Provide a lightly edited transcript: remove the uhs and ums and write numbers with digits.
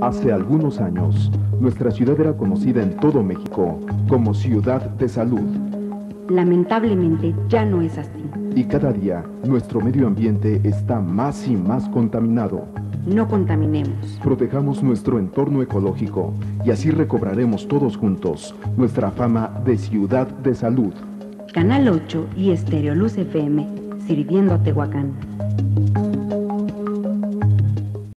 Hace algunos años, nuestra ciudad era conocida en todo México como Ciudad de Salud. Lamentablemente ya no es así. Y cada día, nuestro medio ambiente está más y más contaminado. No contaminemos. Protejamos nuestro entorno ecológico y así recobraremos todos juntos nuestra fama de Ciudad de Salud. Canal 8 y Estéreo Luz FM, sirviendo a Tehuacán.